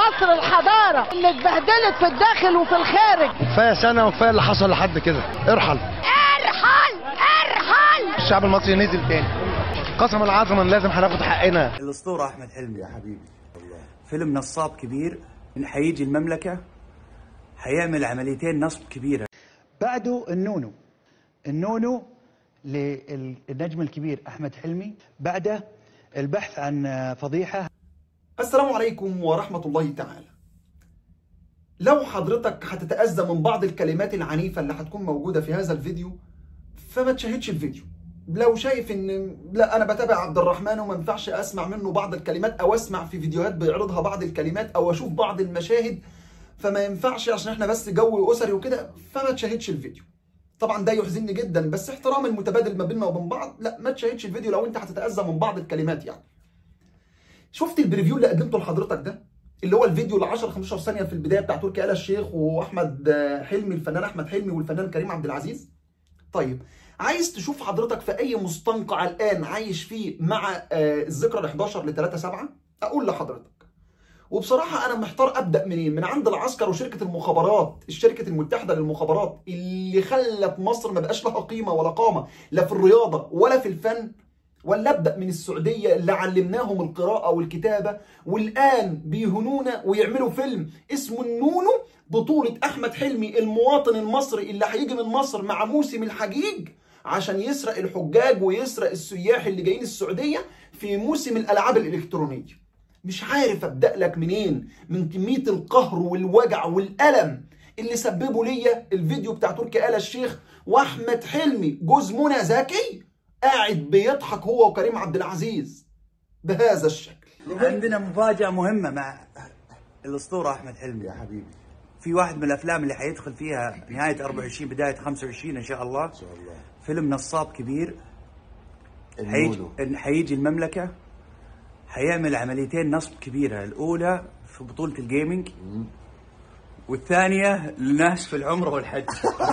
مصر الحضاره اللي اتبهدلت في الداخل وفي الخارج. كفايه سنه وكفايه اللي حصل لحد كده. ارحل ارحل ارحل. الشعب المصري نزل تاني قسما عظما، لازم هناخد حقنا. الاسطوره احمد حلمي يا حبيبي، فيلم نصاب كبير، من حيجي المملكه حيعمل عمليتين نصب كبيره. بعده النونو للنجم الكبير احمد حلمي، بعده البحث عن فضيحه. السلام عليكم ورحمه الله تعالى. لو حضرتك هتتأذى من بعض الكلمات العنيفه اللي هتكون موجوده في هذا الفيديو فما تشاهدش الفيديو. لو شايف ان لا انا بتابع عبد الرحمن وما ينفعش اسمع منه بعض الكلمات او اسمع في فيديوهات بيعرضها بعض الكلمات او اشوف بعض المشاهد فما ينفعش عشان احنا بس جو اسري وكده، فما تشاهدش الفيديو. طبعا ده يحزنني جدا، بس احترام المتبادل ما بيننا وبين بعض، لا ما تشاهدش الفيديو لو انت هتتأذى من بعض الكلمات. يعني شفت البريفيو اللي قدمته لحضرتك ده، اللي هو الفيديو اللي 10 15 ثانيه في البدايه بتاع تركي آل الشيخ واحمد حلمي، الفنان احمد حلمي والفنان كريم عبد العزيز. طيب عايز تشوف حضرتك في اي مستنقع الان عايش فيه مع الذكرى ال 11 ل 3/7؟ اقول لحضرتك وبصراحه انا محتار ابدا منين، من عند العسكر وشركه المخابرات، الشركه المتحده للمخابرات اللي خلت مصر ما بقاش لها قيمه ولا قامه لا في الرياضه ولا في الفن، ولا ابدا من السعوديه اللي علمناهم القراءه والكتابه والان بيهنونا ويعملوا فيلم اسمه النونو بطوله احمد حلمي المواطن المصري اللي هيجي من مصر مع موسم الحجيج عشان يسرق الحجاج ويسرق السياح اللي جايين السعوديه في موسم الالعاب الالكترونيه. مش عارف ابدا لك منين من كميه القهر والوجع والالم اللي سببه ليا الفيديو بتاع تركي آل الشيخ واحمد حلمي جوز منى زكي قاعد بيضحك هو وكريم عبد العزيز بهذا الشكل. عندنا مفاجأة مهمة مع الأسطورة أحمد حلمي يا حبيبي. في واحد من الأفلام اللي حيدخل فيها نهاية 24 بداية 25 إن شاء الله. فيلم نصاب كبير. حيجي المملكة حيعمل عمليتين نصب كبيرة، الأولى في بطولة الجيمنج والثانية للناس في العمرة والحج.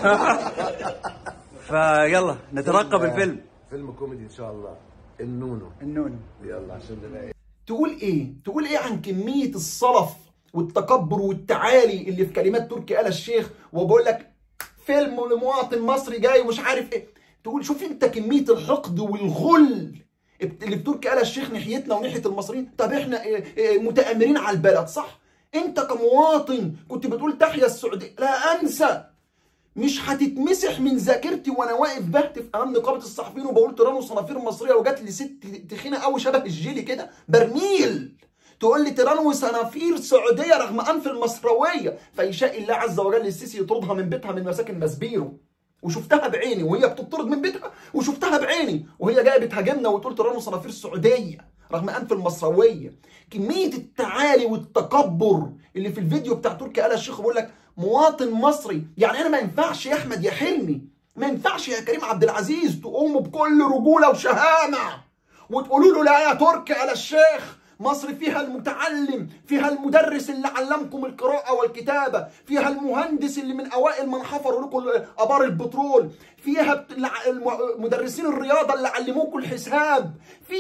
فيلا نترقب الفيلم. فيلم كوميدي ان شاء الله. النونو يلا عشان نلاقي. تقول ايه عن كميه الصلف والتكبر والتعالي اللي في كلمات تركي آل الشيخ، وبقول لك فيلم لمواطن مصري جاي ومش عارف ايه. تقول شوف انت كميه الحقد والغل اللي في تركي آل الشيخ ناحيتنا وناحيه المصريين. طب احنا متآمرين على البلد صح؟ انت كمواطن كنت بتقول تحيا السعوديه، لا انسى، مش هتتمسح من ذاكرتي وانا واقف بهتف امام نقابه الصحفيين وبقول تيران وصنافير مصريه، وجات لي ست تخينه قوي شبه الجيلي كده برميل تقول لي تيران وصنافير سعوديه رغم انف المصرويه، فيشاء الله عز وجل السيسي يطردها من بيتها من مساكن مسبيرو. وشفتها بعيني وهي بتطرد من بيتها، وشفتها بعيني وهي جايه بتهاجمنا وتقول تيران وصنافير سعوديه رغم انف المصرويه. كميه التعالي والتكبر اللي في الفيديو بتاع تركي آل الشيخ بيقول لك مواطن مصري. يعني انا ما ينفعش يا احمد يا حلمي، ما ينفعش يا كريم عبد العزيز تقوموا بكل رجوله وشهامه وتقولوا له لا يا تركي آل الشيخ، مصر فيها المتعلم، فيها المدرس اللي علمكم القراءة والكتابة، فيها المهندس اللي من أوائل من حفروا لكم آبار البترول، فيها مدرسين الرياضة اللي علموكم الحساب،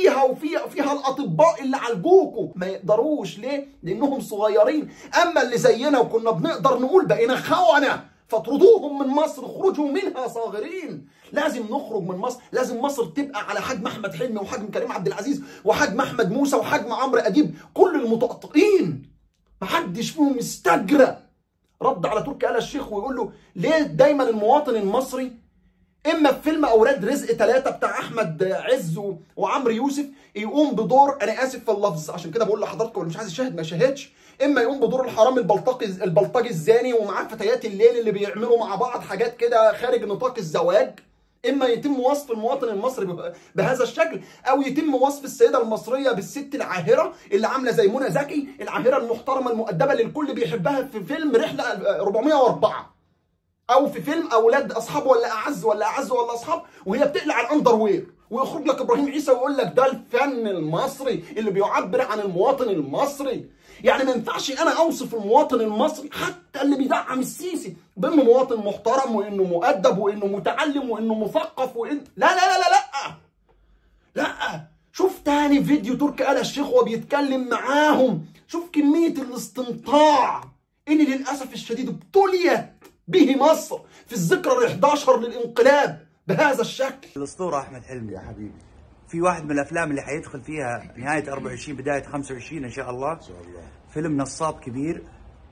فيها الأطباء اللي عالجوكم. ما يقدروش ليه؟ لأنهم صغيرين. أما اللي زينا وكنا بنقدر نقول بقينا خونة فاطردوهم من مصر، خرجوا منها صاغرين. لازم نخرج من مصر، لازم مصر تبقى على حجم احمد حلمي وحجم كريم عبد العزيز وحجم احمد موسى وحجم عمرو اديب، كل المتقطعين محدش فيهم استجرى. رد على تركي آل الشيخ ويقول له ليه دايما المواطن المصري اما في فيلم اولاد رزق 3 بتاع احمد عز وعمرو يوسف يقوم بدور، انا اسف في اللفظ عشان كده بقول لحضراتكم اللي مش عايز يشاهد ما يشاهدش، اما يقوم بدور الحرامي البلطجي الزاني ومعاه فتيات الليل اللي بيعملوا مع بعض حاجات كده خارج نطاق الزواج، اما يتم وصف المواطن المصري بهذا الشكل، او يتم وصف السيده المصريه بالست العاهره اللي عامله زي منى زكي، العاهره المحترمه المؤدبه اللي الكل بيحبها في فيلم رحله 404، او في فيلم اولاد اصحاب ولا اعز ولا اصحاب وهي بتقلع الاندر وير، ويخرج لك ابراهيم عيسى ويقول لك ده الفن المصري اللي بيعبر عن المواطن المصري. يعني ما ينفعش انا اوصف المواطن المصري حتى اللي بيدعم السيسي بانه مواطن محترم وانه مؤدب وانه متعلم وانه مثقف لا لا لا لا لا لا. شوف تاني فيديو تركي آل الشيخ وهو بيتكلم معاهم، شوف كميه الاستنطاع اللي للاسف الشديد ابتليت به مصر في الذكرى ال11 للانقلاب بهذا الشكل. الاسطوره احمد حلمي يا حبيبي، في واحد من الافلام اللي حيدخل فيها نهايه 24 بدايه 25 ان شاء الله، فيلم نصاب كبير.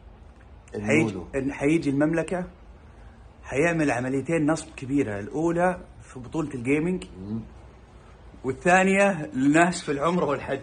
حيجي المملكه، حيعمل عمليتين نصب كبيره، الاولى في بطوله الجيمنج والثانيه للناس في العمره والحج.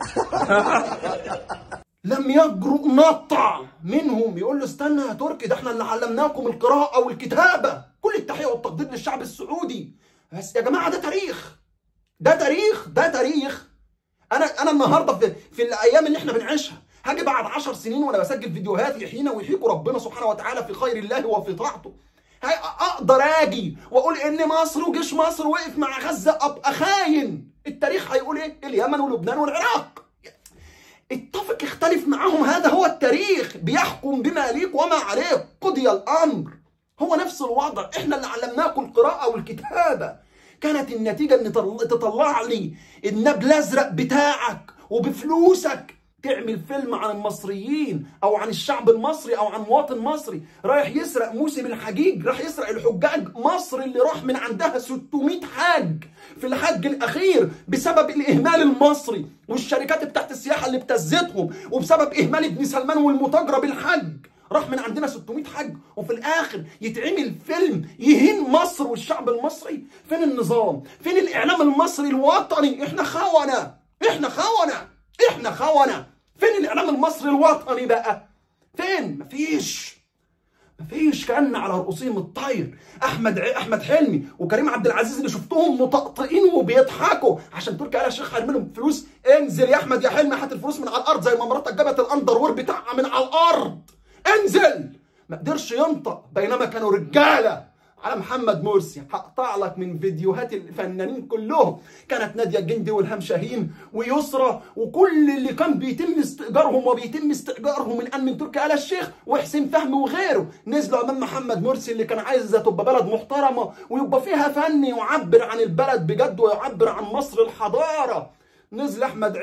لم يجرؤ نطع منهم يقول له استنى يا تركي، ده احنا اللي علمناكم القراءه والكتابه. كل التحيه والتقدير للشعب السعودي، بس يا جماعه ده تاريخ، ده تاريخ، ده تاريخ. انا النهارده في الايام اللي احنا بنعيشها هاجي بعد 10 سنين وانا بسجل فيديوهات يحيينا ويحييكم ربنا سبحانه وتعالى في خير الله وفي طاعته، اقدر اجي واقول ان مصر وجيش مصر وقف مع غزه، ابقى خاين. التاريخ هيقول ايه؟ اليمن ولبنان والعراق. اتفق اختلف معاهم، هذا هو التاريخ، بيحكم بما ليك وما عليك، قضي الامر. هو نفس الوضع، احنا اللي علمناكم القراءه والكتابه. كانت النتيجه ان تطلع لي النبل الازرق بتاعك وبفلوسك تعمل فيلم عن المصريين او عن الشعب المصري او عن مواطن مصري رايح يسرق موسم الحجيج، راح يسرق الحجاج. مصر اللي راح من عندها 600 حاج في الحج الاخير بسبب الاهمال المصري والشركات بتاعت السياحه اللي ابتزتهم، وبسبب اهمال ابن سلمان والمتاجره بالحج راح من عندنا 600 حج، وفي الاخر يتعمل فيلم يهين مصر والشعب المصري. فين النظام؟ فين الاعلام المصري الوطني؟ احنا خونه، احنا خونه، احنا خونه. فين الاعلام المصري الوطني بقى؟ فين؟ مفيش. كأن على رؤوسهم الطير. احمد حلمي وكريم عبد العزيز اللي شفتهم مطقطقين وبيضحكوا عشان تركي آل الشيخ هيرمي لهم فلوس. انزل يا احمد يا حلمي هات الفلوس من على الارض زي ما مراتك جابت الاندروير بتاعها من على الارض. انزل. ما قدرش ينطق بينما كانوا رجاله على محمد مرسي. هقطع لك من فيديوهات الفنانين كلهم، كانت ناديه الجندي والهام شاهين ويسرى وكل اللي كان بيتم استئجارهم وبيتم استئجارهم الان من تركي آل الشيخ وحسين فهمي وغيره، نزلوا امام محمد مرسي اللي كان عايز تبقى بلد محترمه ويبقى فيها فن يعبر عن البلد بجد ويعبر عن مصر الحضاره. نزل احمد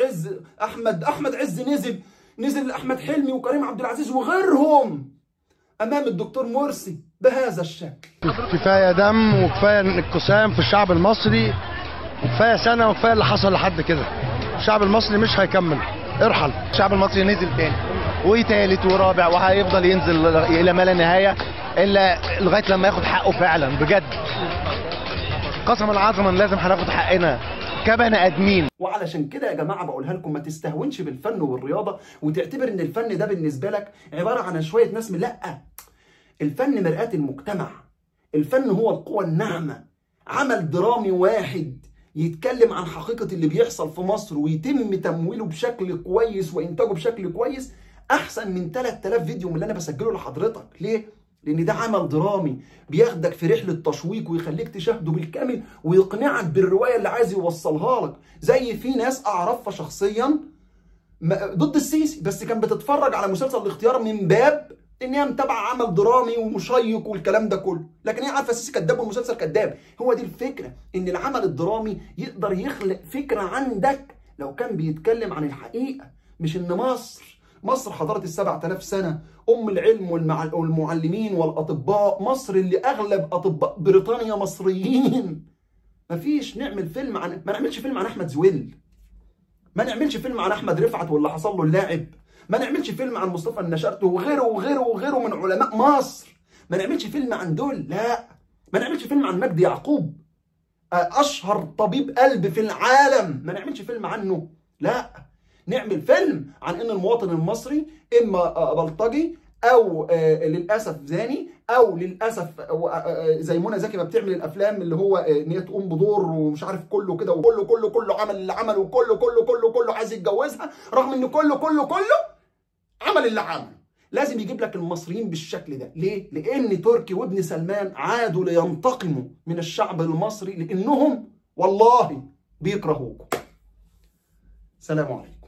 عز نزل احمد حلمي وكريم عبد العزيز وغيرهم امام الدكتور مرسي بهذا الشكل. كفايه دم وكفايه انقسام في الشعب المصري، وكفايه سنه وكفايه اللي حصل لحد كده. الشعب المصري مش هيكمل، ارحل. الشعب المصري نزل تاني وتالت ورابع وهيفضل ينزل الى ما لا نهايه الا لغايه لما ياخد حقه فعلا بجد. قسما عظما لازم هناخد حقنا كبني ادمين. وعلشان كده يا جماعه بقولها لكم، ما تستهونش بالفن والرياضه وتعتبر ان الفن ده بالنسبه لك عباره عن شويه ناس لا. الفن مرآة المجتمع، الفن هو القوى الناعمه. عمل درامي واحد يتكلم عن حقيقه اللي بيحصل في مصر ويتم تمويله بشكل كويس وانتاجه بشكل كويس احسن من 3000 فيديو من اللي انا بسجله لحضرتك. ليه؟ لان ده عمل درامي بياخدك في رحله تشويق ويخليك تشاهده بالكامل ويقنعك بالروايه اللي عايز يوصلها لك. زي في ناس اعرفها شخصيا ضد السيسي بس كان بتتفرج على مسلسل الاختيار من باب ان هي متابعه عمل درامي ومشيق والكلام ده كله، لكن هي عارفه السيسي كذاب والمسلسل كذاب. هو دي الفكره، ان العمل الدرامي يقدر يخلق فكره عندك لو كان بيتكلم عن الحقيقه، مش ان مصر حضاره ال7000 سنه، ام العلم والمعلمين والاطباء، مصر اللي اغلب اطباء بريطانيا مصريين. مفيش نعمل فيلم ما نعملش فيلم عن احمد زويل، ما نعملش فيلم عن احمد رفعت واللي حصل له اللاعب، ما نعملش فيلم عن مصطفى النشارتي وغيره من علماء مصر، ما نعملش فيلم عن دول، لا. ما نعملش فيلم عن مجدي يعقوب اشهر طبيب قلب في العالم، ما نعملش فيلم عنه، لا. نعمل فيلم عن ان المواطن المصري اما بلطجي او للاسف زاني او للاسف زي منى زكي ما بتعمل الافلام اللي هو ان هي تقوم بدور ومش عارف كله كده وكله عمل اللي عمله وكله عايز يتجوزها، رغم ان كله عمل اللي عمله. لازم يجيب لك المصريين بالشكل ده. ليه؟ لان تركي وابن سلمان عادوا لينتقموا من الشعب المصري لانهم والله بيكرهوكم. سلام عليكم.